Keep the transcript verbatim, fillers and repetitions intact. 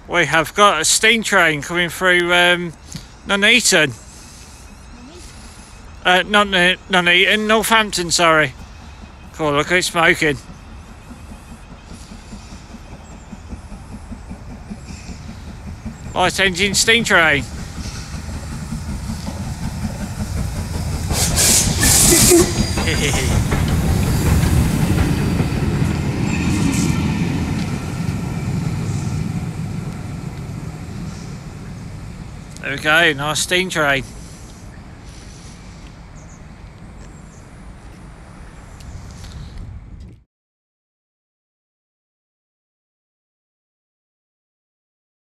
We have got a steam train coming through um, Nuneaton. Uh, not Nuneaton, Northampton, sorry. Cool, look at it smoking. Light engine steam train. There we go, nice steam train.